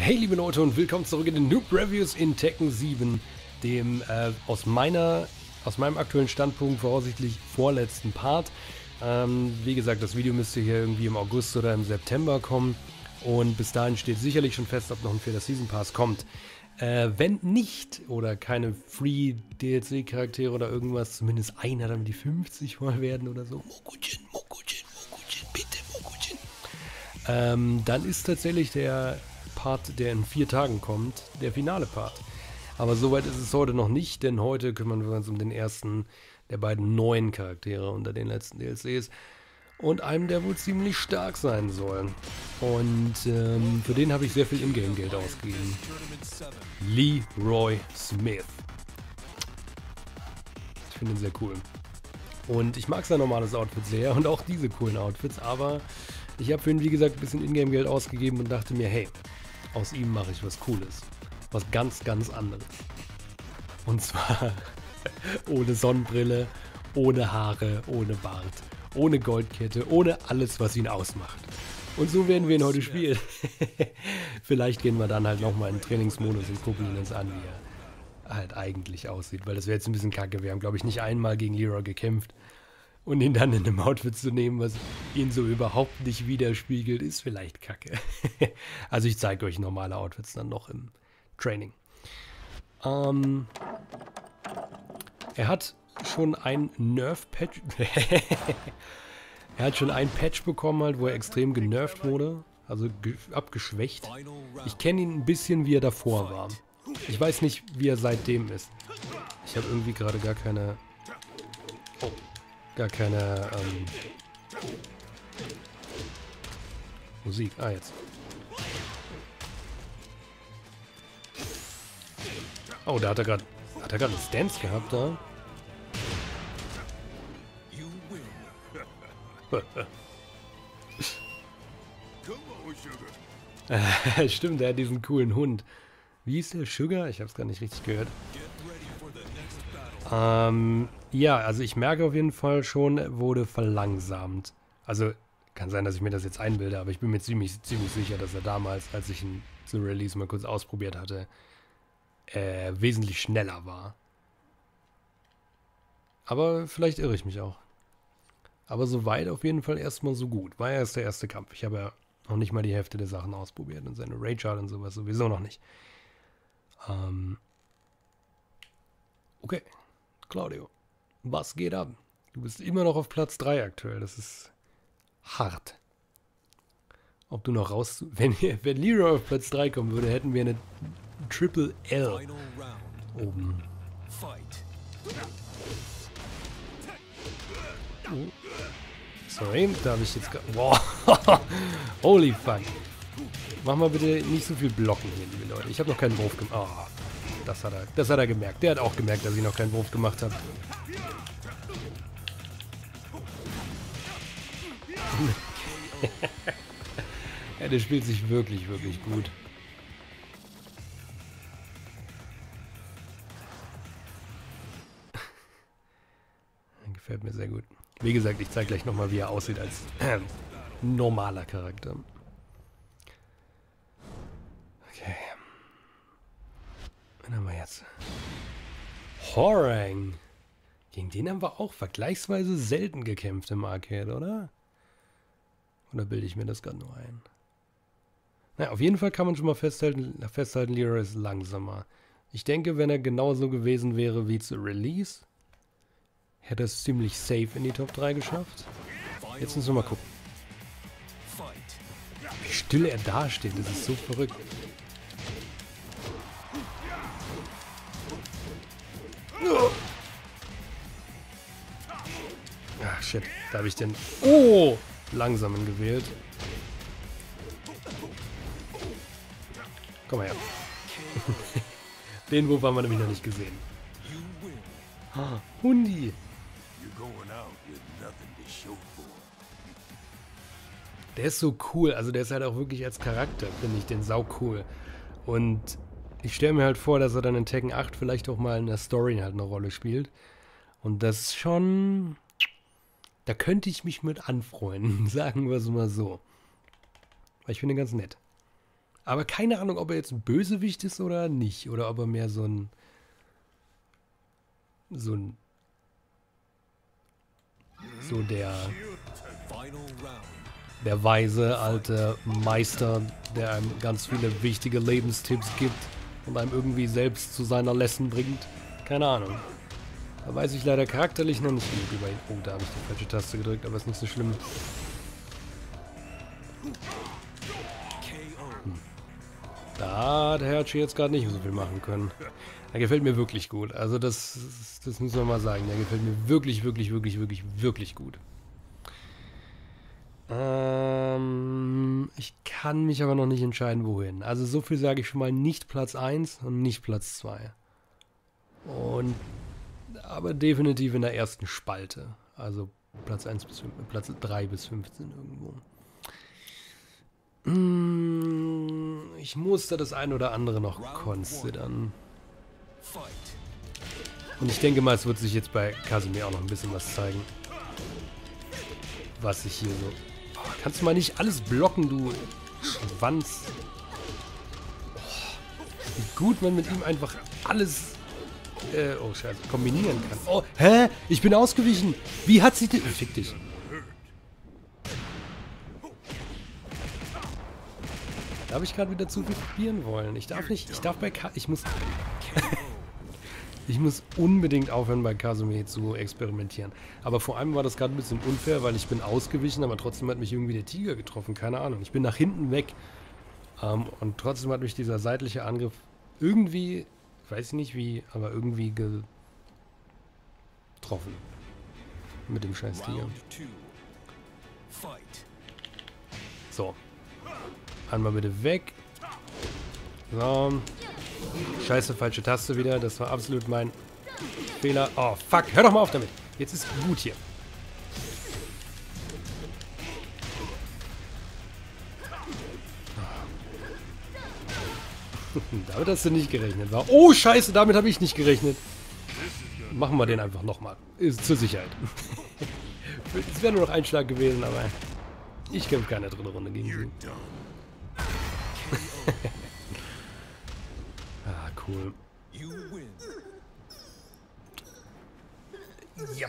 Hey liebe Leute und willkommen zurück in den Noob Reviews in Tekken 7, dem aus meinem aktuellen Standpunkt voraussichtlich vorletzten Part. Wie gesagt, das Video müsste hier irgendwie im August oder im September kommen und bis dahin steht sicherlich schon fest, ob noch ein 4. Season Pass kommt. Wenn nicht oder keine Free DLC Charaktere oder irgendwas, zumindest einer, damit die 50 voll werden oder so. Mokuchen, bitte Mokuchen. Dann ist tatsächlich der Part, der in 4 Tagen kommt, der finale Part. Aber soweit ist es heute noch nicht, denn heute kümmern wir uns um den ersten der beiden neuen Charaktere unter den letzten DLCs und einem, der wohl ziemlich stark sein soll. Und für den habe ich sehr viel Ingame-Geld ausgegeben. Leroy Smith. Ich finde ihn sehr cool. Und ich mag sein normales Outfit sehr und auch diese coolen Outfits, aber ich habe für ihn, wie gesagt, ein bisschen Ingame-Geld ausgegeben und dachte mir, hey, aus ihm mache ich was Cooles. Was ganz, ganz anderes. Und zwar ohne Sonnenbrille, ohne Haare, ohne Bart, ohne Goldkette, ohne alles, was ihn ausmacht. Und so werden wir ihn heute spielen. Vielleicht gehen wir dann halt nochmal in den Trainingsmodus und gucken ihn uns an, wie er halt eigentlich aussieht. Weil das wäre jetzt ein bisschen kacke. Wir haben, glaube ich, nicht einmal gegen Leroy gekämpft. Und ihn dann in einem Outfit zu nehmen, was ihn so überhaupt nicht widerspiegelt, ist vielleicht kacke. Also ich zeige euch normale Outfits dann noch im Training. Er hat schon ein Nerf-Patch. Er hat schon ein Patch bekommen, halt, wo er extrem genervt wurde. Also abgeschwächt. Ich kenne ihn ein bisschen, wie er davor war. Ich weiß nicht, wie er seitdem ist. Ich habe irgendwie gerade gar keine... Oh. Gar keine Musik. Ah, jetzt. Oh, da hat er gerade einen Stance gehabt da. Stimmt, der hat diesen coolen Hund. Wie ist der? Sugar? Ich habe es gar nicht richtig gehört. Ja, also ich merke auf jeden Fall schon, wurde verlangsamt. Also kann sein, dass ich mir das jetzt einbilde, aber ich bin mir ziemlich sicher, dass er damals, als ich ihn zu Release mal kurz ausprobiert hatte, wesentlich schneller war. Aber vielleicht irre ich mich auch. Aber soweit auf jeden Fall erstmal so gut. War ja erst der erste Kampf. Ich habe ja noch nicht mal die Hälfte der Sachen ausprobiert und seine Rage Art und sowas sowieso noch nicht. Okay. Claudio, was geht ab? Du bist immer noch auf Platz 3 aktuell. Das ist hart. Ob du noch raus... Wenn Leroy auf Platz 3 kommen würde, hätten wir eine Triple L oben. Oh. Sorry, da habe ich jetzt... Wow. Holy fuck. Mach mal bitte nicht so viel Blocken hier, liebe Leute. Ich habe noch keinen Wurf gemacht. Oh. Das hat er gemerkt. Der hat auch gemerkt, dass ich noch keinen Wurf gemacht habe. Ja, der spielt sich wirklich, wirklich gut. Gefällt mir sehr gut. Wie gesagt, ich zeige gleich nochmal, wie er aussieht als normaler Charakter. Okay. Wen haben wir jetzt? Hwoarang. Gegen den haben wir auch vergleichsweise selten gekämpft im Arcade, oder? Oder bilde ich mir das gerade nur ein? Naja, auf jeden Fall kann man schon mal festhalten, Leroy ist langsamer. Ich denke, wenn er genauso gewesen wäre wie zu Release, hätte er es ziemlich safe in die Top 3 geschafft. Jetzt müssen wir mal gucken. Wie still er dasteht, das ist so verrückt. Ach, shit. Da habe ich den... Oh! Langsamen gewählt. Komm mal her. Den Wurf haben wir nämlich noch nicht gesehen. Ah, Hundi. Der ist so cool. Also der ist halt auch wirklich als Charakter, finde ich den sau cool. Und ich stelle mir halt vor, dass er dann in Tekken 8 vielleicht auch mal in der Story halt eine Rolle spielt. Und das ist schon... Da könnte ich mich mit anfreunden, sagen wir es mal so. Weil ich finde ihn ganz nett. Aber keine Ahnung, ob er jetzt ein Bösewicht ist oder nicht. Oder ob er mehr so ein der weise alte Meister, der einem ganz viele wichtige Lebenstipps gibt und einem irgendwie selbst zu seiner Lesson bringt. Keine Ahnung. Da weiß ich leider charakterlich noch nicht genug über ihn. Oh, da habe ich die falsche Taste gedrückt, aber ist nicht so schlimm. Da hat der Herrschi jetzt gerade nicht so viel machen können. Der gefällt mir wirklich gut. Also das muss man mal sagen. Der gefällt mir wirklich, wirklich, wirklich, wirklich, wirklich gut. Ich kann mich aber noch nicht entscheiden, wohin. Also so viel sage ich schon mal, nicht Platz 1 und nicht Platz 2. Aber definitiv in der ersten Spalte. Also Platz 3 bis 15 irgendwo. Ich muss da das ein oder andere noch considern. Und ich denke mal, es wird sich jetzt bei Casimir auch noch ein bisschen was zeigen. Was ich hier so... Oh, kannst du mal nicht alles blocken, du Schwanz? Oh, wie gut man mit ihm einfach alles... oh, scheiße, kombinieren kann. Oh, hä? Ich bin ausgewichen. Wie hat sie... Fick dich. Da habe ich gerade wieder zu viel probieren wollen. Ich darf nicht... Ich muss unbedingt aufhören, bei Casimir zu experimentieren. Aber vor allem war das gerade ein bisschen unfair, weil ich bin ausgewichen, aber trotzdem hat mich irgendwie der Tiger getroffen. Keine Ahnung. Ich bin nach hinten weg. Und trotzdem hat mich dieser seitliche Angriff irgendwie, ich weiß nicht wie, aber irgendwie getroffen. Mit dem scheiß Tiger. So. Einmal bitte weg. So. Scheiße, falsche Taste wieder. Das war absolut mein Fehler. Oh, fuck. Hör doch mal auf damit. Jetzt ist gut hier. Damit hast du nicht gerechnet, wa? Oh, scheiße, damit habe ich nicht gerechnet. Machen wir den einfach nochmal. Ist zur Sicherheit. Es wäre nur noch ein Schlag gewesen, aber ich kämpfe keine dritte Runde gegen sie. Ah, cool. Ja.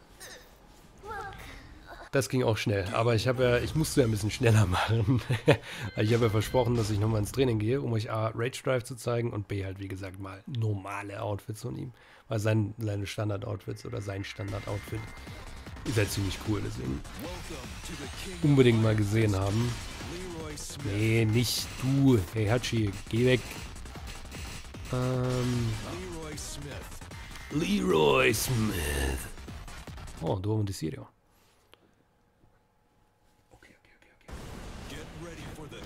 Das ging auch schnell, aber ich musste ja ein bisschen schneller machen. Ich habe ja versprochen, dass ich nochmal ins Training gehe, um euch A, Rage Drive zu zeigen und B, halt wie gesagt mal normale Outfits von ihm. Weil seine Standard-Outfits oder sein Standard-Outfit ist halt ziemlich cool, deswegen unbedingt mal gesehen haben. Nee, nicht du. Hey Hachi, geh weg. Leroy Smith. Oh, Duomo di Sirio. Okay. Get ready for the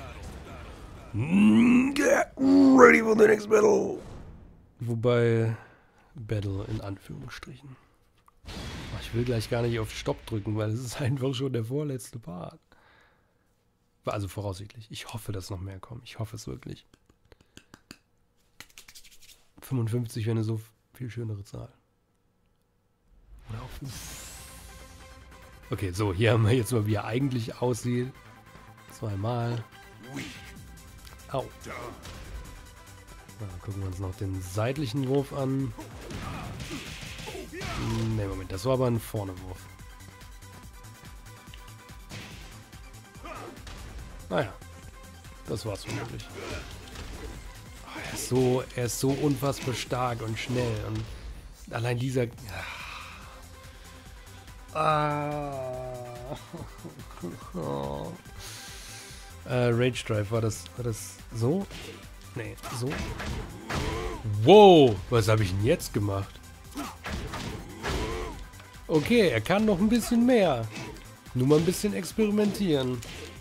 next battle. Wobei, Battle in Anführungsstrichen. Ich will gleich gar nicht auf Stopp drücken, weil es ist einfach schon der vorletzte Part. Also voraussichtlich. Ich hoffe, dass noch mehr kommen. Ich hoffe es wirklich. 55 wäre eine so viel schönere Zahl. Oder auch 5. Okay, so, hier haben wir jetzt mal, wie er eigentlich aussieht. Zweimal. Au. Na, gucken wir uns noch den seitlichen Wurf an. Ne, Moment, das war aber ein Vornewurf. Naja, das war's vermutlich. Oh, er ist so unfassbar stark und schnell und allein dieser... Rage Drive, war das so? Nee, so? Wow, was habe ich denn jetzt gemacht? Okay, er kann noch ein bisschen mehr. Nur mal ein bisschen experimentieren.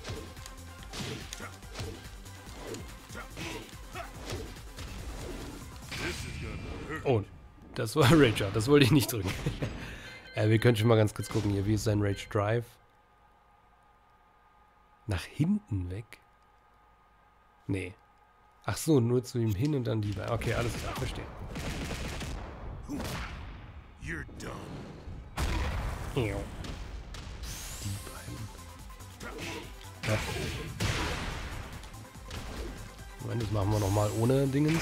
Oh, das war Rager. Das wollte ich nicht drücken. Wir können schon mal ganz kurz gucken hier. Wie ist sein Rage Drive? Nach hinten weg? Nee. Ach so, nur zu ihm hin und dann die beiden. Okay, alles klar, verstehe. You're done. Die beiden. Ja. Moment, das machen wir nochmal ohne Dingens.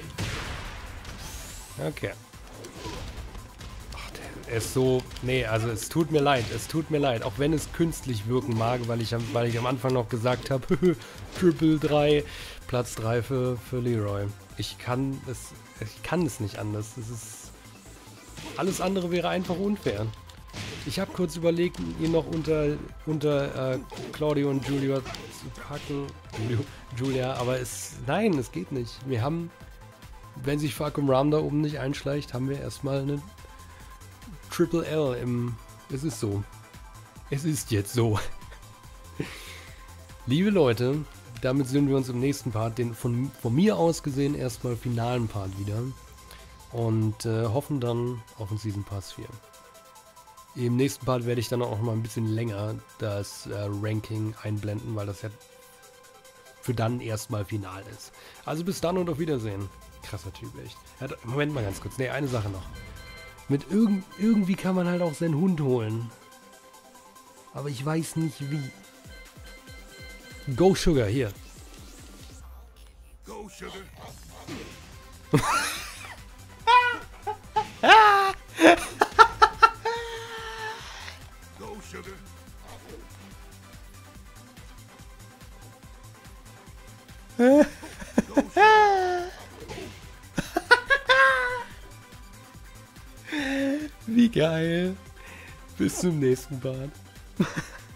Okay. Ach, der ist so... Nee, also es tut mir leid. Es tut mir leid. Auch wenn es künstlich wirken mag, weil ich am Anfang noch gesagt habe, Triple 3, Platz 3 für Leroy. Ich kann es nicht anders. Es ist... Alles andere wäre einfach unfair. Ich habe kurz überlegt, ihn noch unter Claudio und Julia zu packen. Julia, aber nein, es geht nicht. Wir haben, wenn sich Falcon Ram da oben nicht einschleicht, haben wir erstmal eine Triple L im... Es ist so. Es ist jetzt so. Liebe Leute, damit sind wir uns im nächsten Part, den von mir aus gesehen erstmal finalen Part wieder. Und hoffen dann auf den Season Pass 4. Im nächsten Part werde ich dann auch mal ein bisschen länger das Ranking einblenden, weil das ja für dann erstmal final ist. Also bis dann und auf Wiedersehen. Krasser Typ, echt. Moment mal ganz kurz. Ne, eine Sache noch. Mit irgendwie kann man halt auch seinen Hund holen. Aber ich weiß nicht wie. Go Sugar, hier. Go Sugar. Go Sugar. Go Sugar. Wie geil. Bis zum nächsten Part.